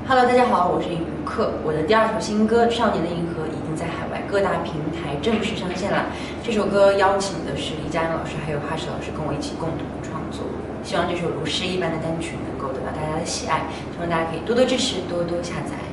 Hello， 大家好，我是于克。我的第二首新歌《少年的银河》已经在海外各大平台正式上线了。这首歌邀请的是李佳恩老师还有哈什老师跟我一起共同创作。希望这首如诗一般的单曲能够得到大家的喜爱，希望大家可以多多支持，多多下载。